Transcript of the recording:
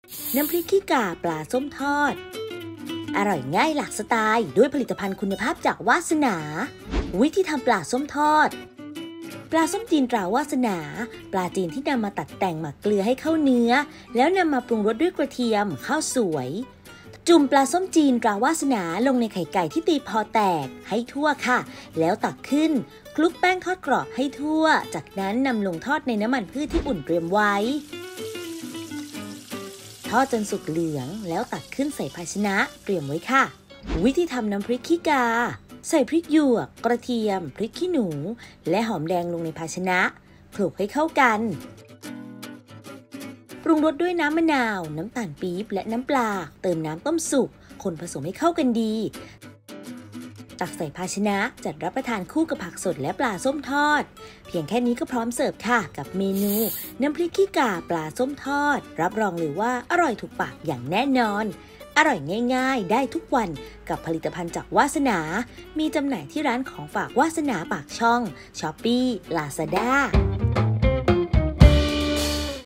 น้ำพริกขี้ก่าปลาส้มทอดอร่อยง่ายหลากสไตล์ด้วยผลิตภัณฑ์คุณภาพจากวาสนาวิธีทำปลาส้มทอดปลาส้มจีนตราวาสนาปลาจีนที่นำมาตัดแต่งหมักเกลือให้เข้าเนื้อแล้วนำมาปรุงรสด้วยกระเทียมข้าวสวยจุ่มปลาส้มจีนตราวาสนาลงในไข่ไก่ที่ตีพอแตกให้ทั่วค่ะแล้วตักขึ้นคลุกแป้งทอดกรอบให้ทั่วจากนั้นนำลงทอดในน้ำมันพืชที่อุ่นเตรียมไว้ทอดจนสุกเหลืองแล้วตักขึ้นใส่ภาชนะเตรียมไว้ค่ะวิธีทำน้ำพริกขี้กาใส่พริกหยวกกระเทียมพริกขี้หนูและหอมแดงลงในภาชนะคลุกให้เข้ากันปรุงรสด้วยน้ำมะนาวน้ำตาลปี๊บและน้ำปลาเติมน้ำต้มสุกคนผสมให้เข้ากันดีตักใส่ภาชนะจัดรับประทานคู่กับผักสดและปลาส้มทอดเพียงแค่นี้ก็พร้อมเสิร์ฟค่ะกับเมนูน้ำพริกขี้ก่าปลาส้มทอดรับรองเลยว่าอร่อยถูกปากอย่างแน่นอนอร่อยง่ายๆได้ทุกวันกับผลิตภัณฑ์จากวาสนามีจำหน่ายที่ร้านของฝากวาสนาปากช่อง Shopee Lazada